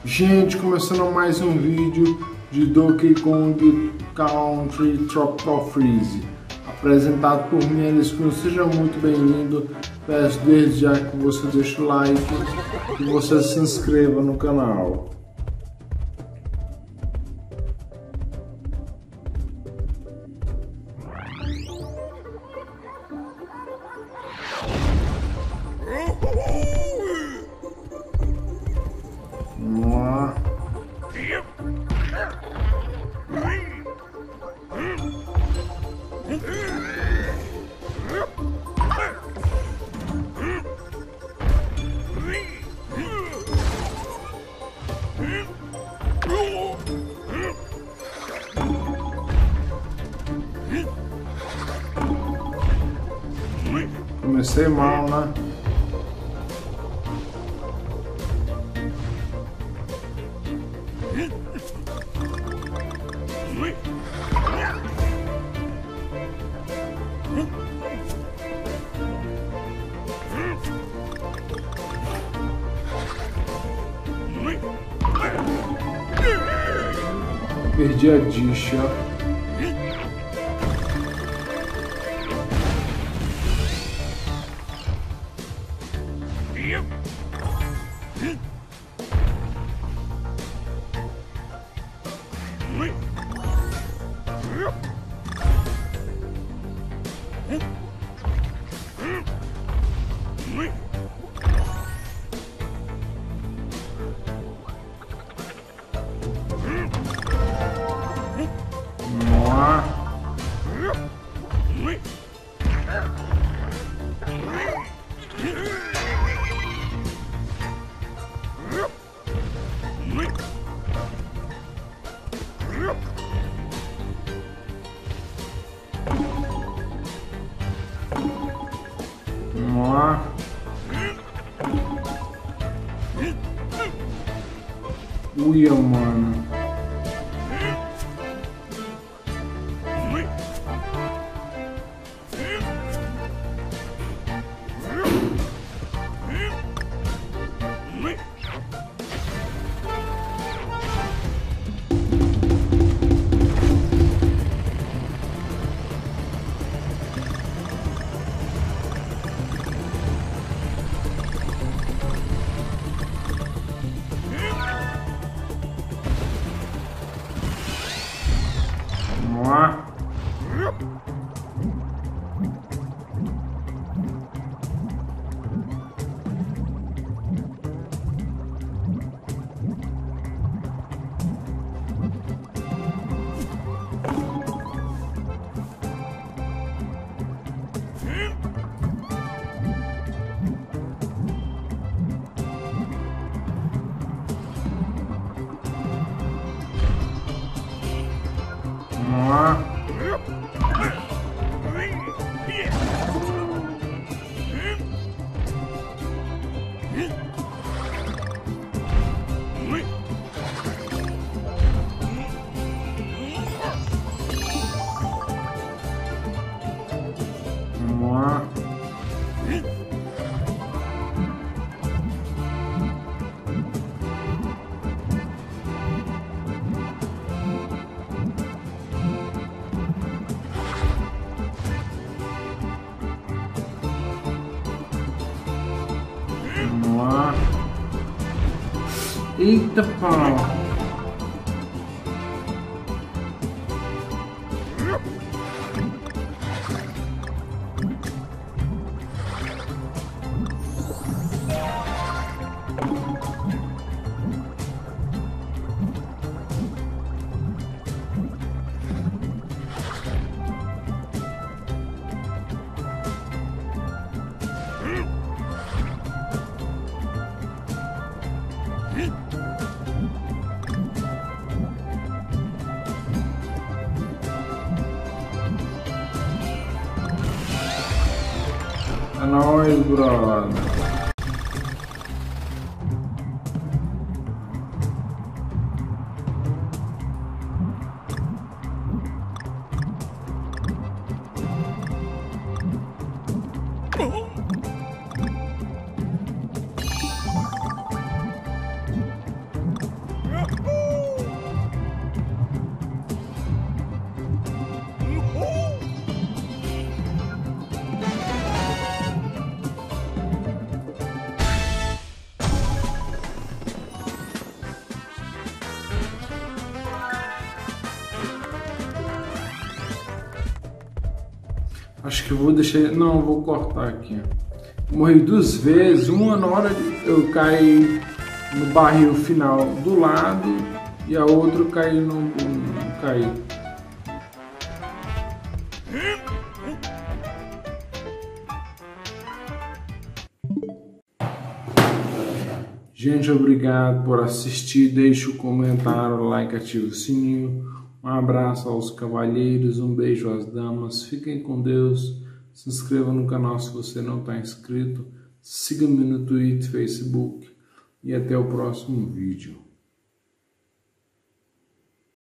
Gente, começando mais um vídeo de Donkey Kong Country Tropical Freeze, apresentado por mim, Alice. Seja muito bem-vindo. Peço desde já que você deixe o like e que você se inscreva no canal. Vamos lá. Comecei mal, né? Perdi a dish, ó. Vamos lá. Uia, mano. Vamos lá. Vamos lá. Vamos lá. Vamos lá. Eita pau. É nóis, brother. Acho que eu vou deixar... Não, eu vou cortar aqui. Morri 2 vezes. Uma na hora eu caí no barril final do lado e a outra eu caí no... caí. Gente, obrigado por assistir. Deixe o comentário, like, ative o sininho. Um abraço aos cavalheiros, um beijo às damas. Fiquem com Deus. Se inscreva no canal se você não está inscrito. Siga-me no Twitter, Facebook. E até o próximo vídeo.